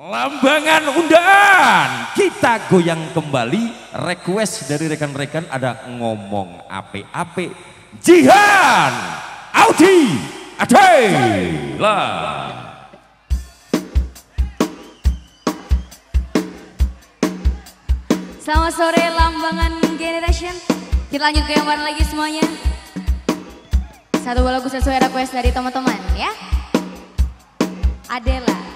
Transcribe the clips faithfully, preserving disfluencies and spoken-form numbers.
Lambangan undaan, kita goyang kembali. Request dari rekan-rekan ada ngomong ape-ape. Jihan Audi Adela. Selamat sore Lambangan Generation. Kita lanjut ke yang baru lagi semuanya. Satu lagu sesuai request dari teman-teman ya. Adela.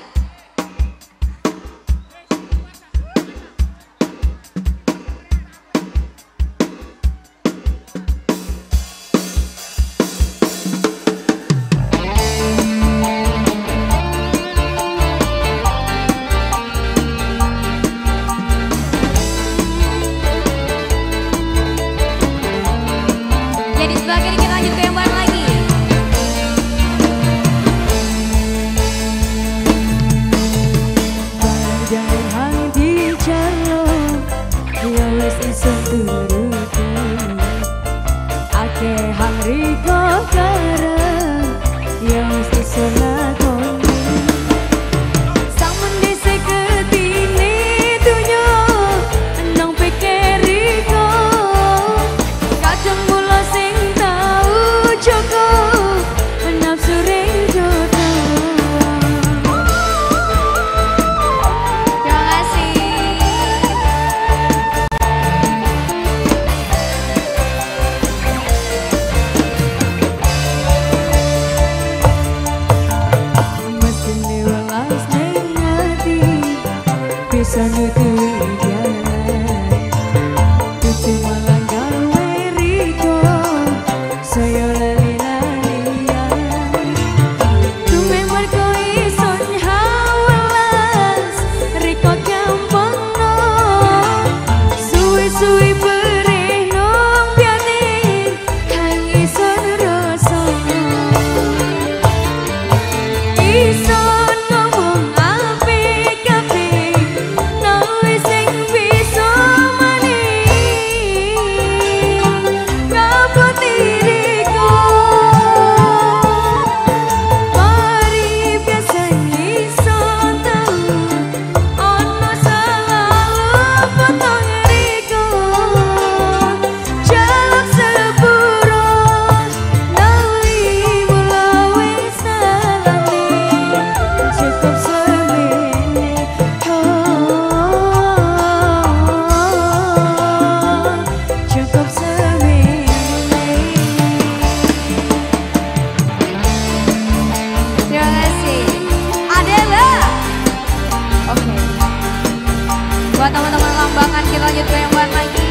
Buat teman-teman Lambangan, kita lanjut ke yang baru lagi.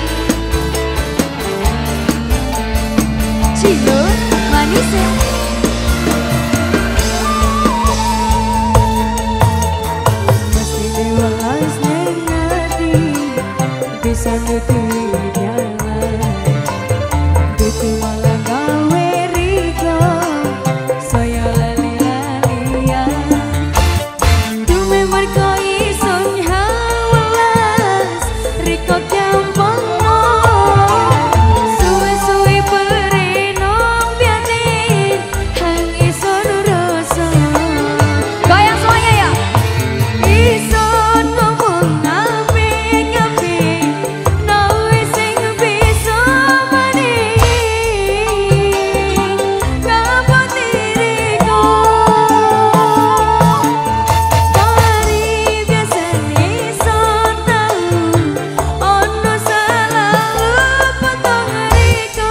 Cilo manisnya. Mesti diwalas ngerti, bisa nutui jalan, tutu malah gawe riko, saya lali-lalian. Tu memang kau ison hawalas, riko gampang no, suwe-suwe perenong biarin, hang ison rasa. Goyang semuanya ya. Ison ngomong ape-ape, nawe sing bisa maning, ngapa diriku dari biasa ison tahu, ono salah potong riku,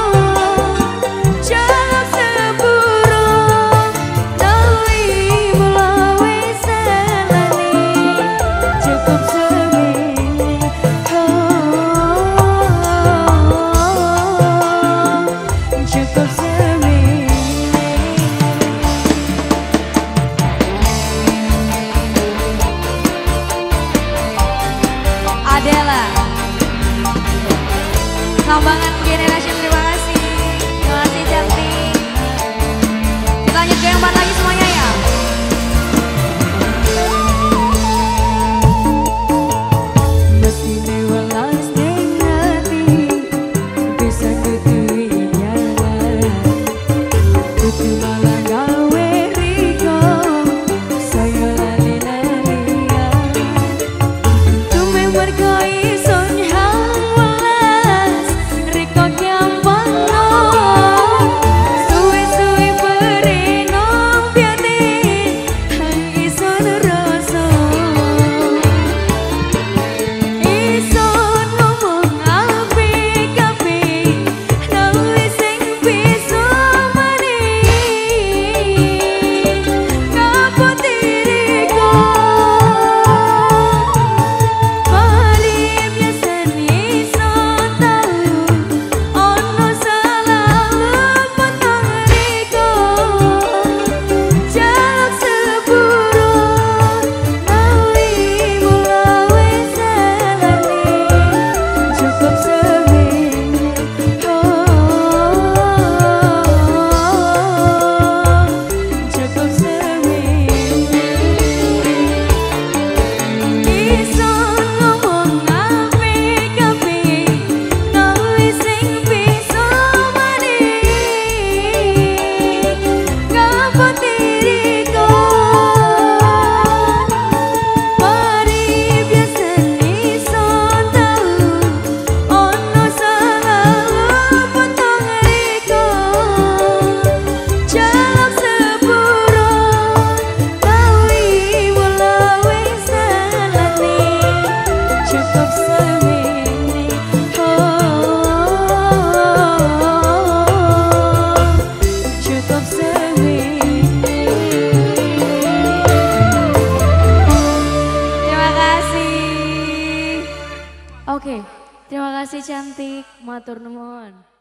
jalak seburung, nawi mulawe salani, cukup semene, oh, cukup semene. Adela. Lambangan Generation, terima kasih. Terima kasih cantik. Kita lanjut ke yang baru lagi semuanya ya. Mesti newalas ngerti, bisa nutui jalan, tutu malah gawe riko, saya lali-lalian. cantik, matur nuwun.